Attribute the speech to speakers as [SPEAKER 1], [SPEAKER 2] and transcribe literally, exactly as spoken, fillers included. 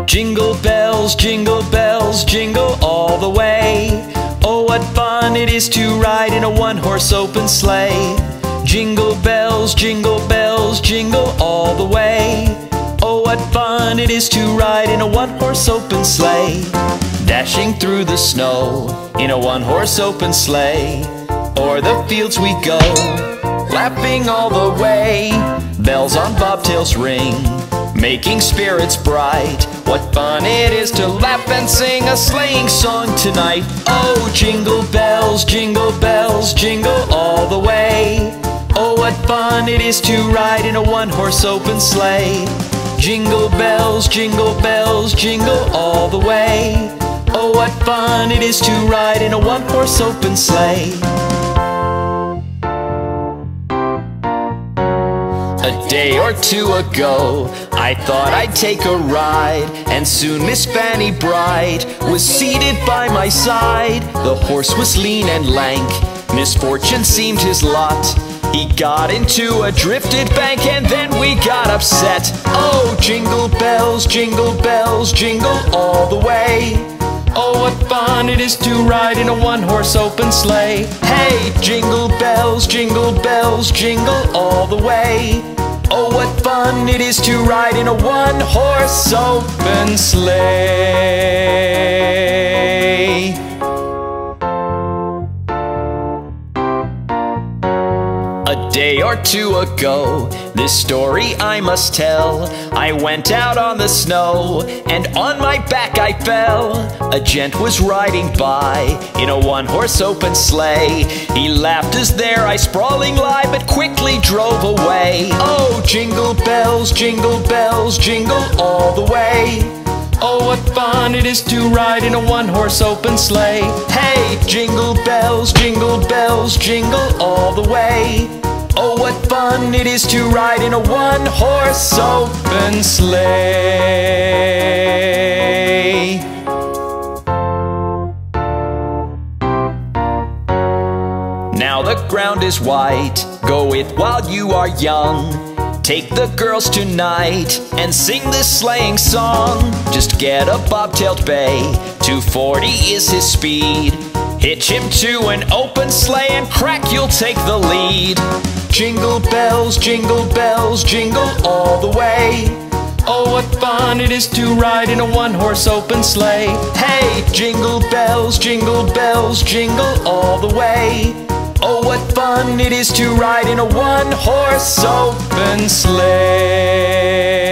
[SPEAKER 1] Jingle bells, jingle bells, jingle all the way. Oh, what fun it is to ride in a one-horse open sleigh. Jingle bells, jingle bells, jingle all the way. Oh, what fun it is to ride in a one-horse open sleigh. Dashing through the snow in a one-horse open sleigh. O'er the fields we go, laughing all the way. Bells on bobtails ring, making spirits bright. What fun it is to laugh and sing a sleighing song tonight. Oh, jingle bells, jingle bells, jingle all the way. Oh, what fun it is to ride in a one-horse open sleigh. Jingle bells, jingle bells, jingle all the way. Oh, what fun it is to ride in a one-horse open sleigh. A day or two ago, I thought I'd take a ride, and soon Miss Fanny Bright was seated by my side. The horse was lean and lank, misfortune seemed his lot. He got into a drifted bank and then we got upset. Oh, jingle bells, jingle bells, jingle all the way. Oh, what fun it is to ride in a one-horse open sleigh. Hey, jingle bells, jingle bells, jingle all the way. Oh, what fun it is to ride in a one-horse open sleigh. A day or two ago, this story I must tell. I went out on the snow, and on my back I fell. A gent was riding by in a one-horse open sleigh. He laughed as there I sprawling lie, but quickly drove away. Oh, jingle bells, jingle bells, jingle all the way. Oh, what fun it is to ride in a one-horse open sleigh. Hey, jingle bells, jingle bells, jingle all the way. Oh, what fun it is to ride in a one-horse open sleigh. Now the ground is white, go it while you are young. Take the girls tonight and sing this sleighing song. Just get a bobtailed bay, two forty is his speed. Hitch him to an open sleigh and crack, you'll take the lead. Jingle bells, jingle bells, jingle all the way. Oh, what fun it is to ride in a one-horse open sleigh. Hey, jingle bells, jingle bells, jingle all the way. Oh, what fun it is to ride in a one-horse open sleigh.